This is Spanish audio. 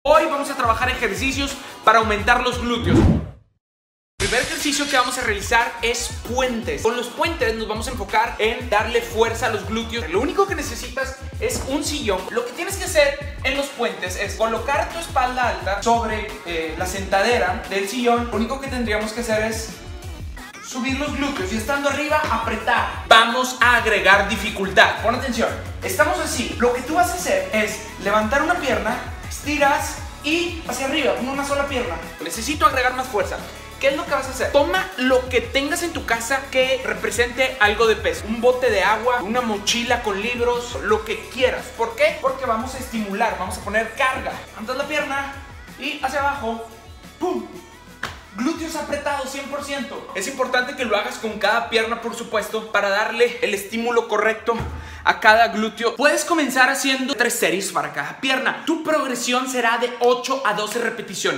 Hoy vamos a trabajar ejercicios para aumentar los glúteos. El primer ejercicio que vamos a realizar es puentes. Con los puentes nos vamos a enfocar en darle fuerza a los glúteos. Lo único que necesitas es un sillón. Lo que tienes que hacer en los puentes es colocar tu espalda alta sobre la sentadera del sillón. Lo único que tendríamos que hacer es subir los glúteos y estando arriba, apretar. Vamos a agregar dificultad. Pon atención. Estamos así. Lo que tú vas a hacer es levantar una pierna, estiras y hacia arriba, con una sola pierna. Necesito agregar más fuerza. ¿Qué es lo que vas a hacer? Toma lo que tengas en tu casa que represente algo de peso. Un bote de agua, una mochila con libros, lo que quieras. ¿Por qué? Porque vamos a estimular, vamos a poner carga. Levantas la pierna y hacia abajo. ¡Pum! Glúteos apretados 100%. Es importante que lo hagas con cada pierna, por supuesto, para darle el estímulo correcto a cada glúteo. Puedes comenzar haciendo 3 series para cada pierna. Tu progresión será de 8 a 12 repeticiones.